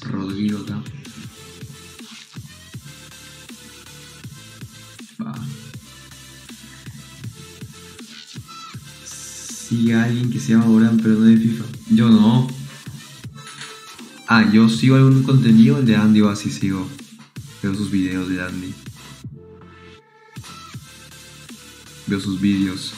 Rodrigo acá. Va. Sigue alguien que se llama Borán, pero no de FIFA. Yo no. Ah, yo sigo algún contenido, el de Andy o así sigo. Veo sus videos de Andy. Veo sus vídeos.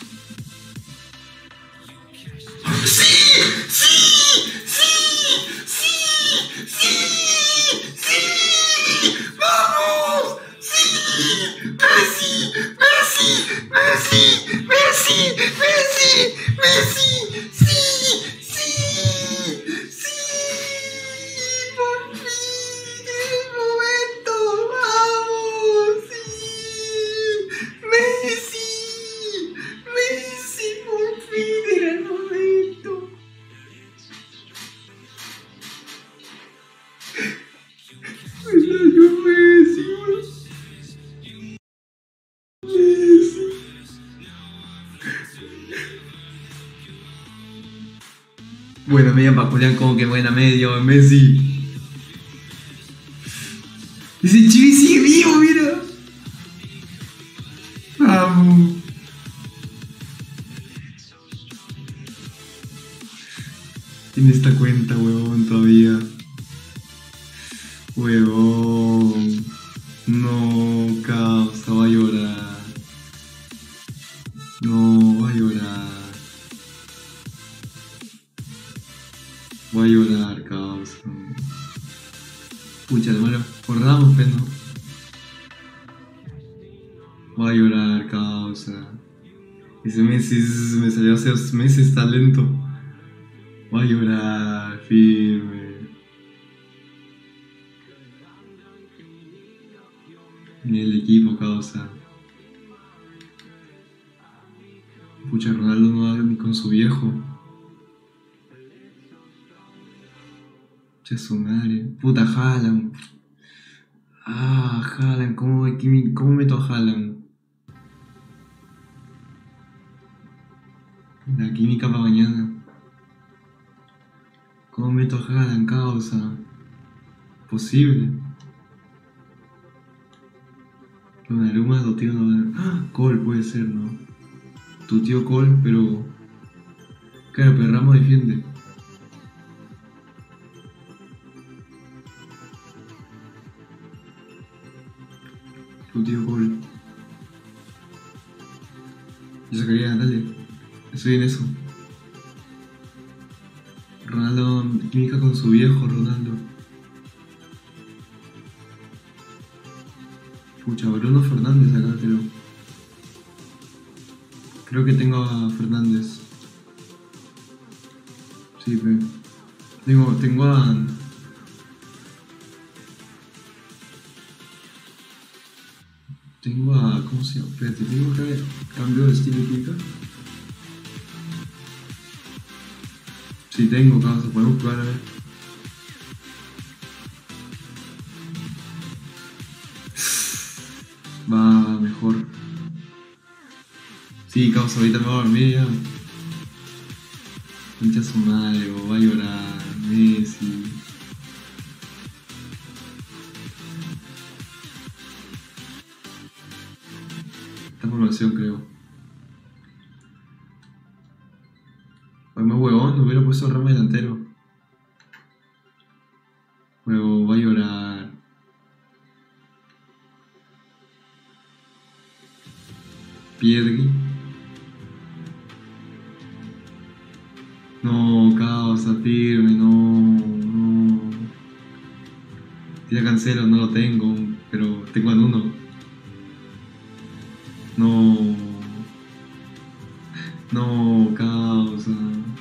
Buena media para Julián, como que buena media, Messi. Ese Chibi sigue vivo, mira. Vamos. Tiene esta cuenta, huevón, todavía. Huevón. No, causa, va a llorar. No, va a llorar. Voy a llorar, causa. Pucha, hermano, acordamos, pero no. Voy a llorar, causa. Ese Messi me salió hace 2 meses, está lento. Voy a llorar, firme. Ni el equipo, causa. Pucha, Ronaldo no habla ni con su viejo. Su madre. Puta, Haaland. Ah, Haaland. ¿Cómo meto a Haaland? La química para mañana. ¿Cómo meto a Haaland, causa? Posible. Donnarumma, tu tío no. ¡Ah! Cole puede ser, ¿no? Tu tío Cole, pero. Claro, pero Ramos defiende. Tu tío Cole. Yo sacaría a Natalia. Estoy en eso. Ronaldo, química con su viejo Ronaldo. Pucha, Bruno Fernández acá creo. Creo que tengo a Fernández. Sí, pero. Tengo a. ¿Cómo se llama? Espérate, tengo acá cambio de estilo química. Sí, tengo, causa, podemos probar a ver. Va mejor. Sí, causa, ahorita me voy a dormir ya. Concha su madre, va a llorar, Messi. Esta formación creo. Además, huevón, no hubiera puesto el ramo delantero. Huevo, va a llorar. Piedri. No, causa, firme, no. Ya Cancelo, no lo tengo, pero tengo a Nuno. No, causa.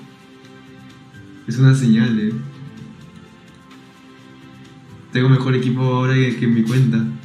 Es una señal, Tengo mejor equipo ahora que en mi cuenta.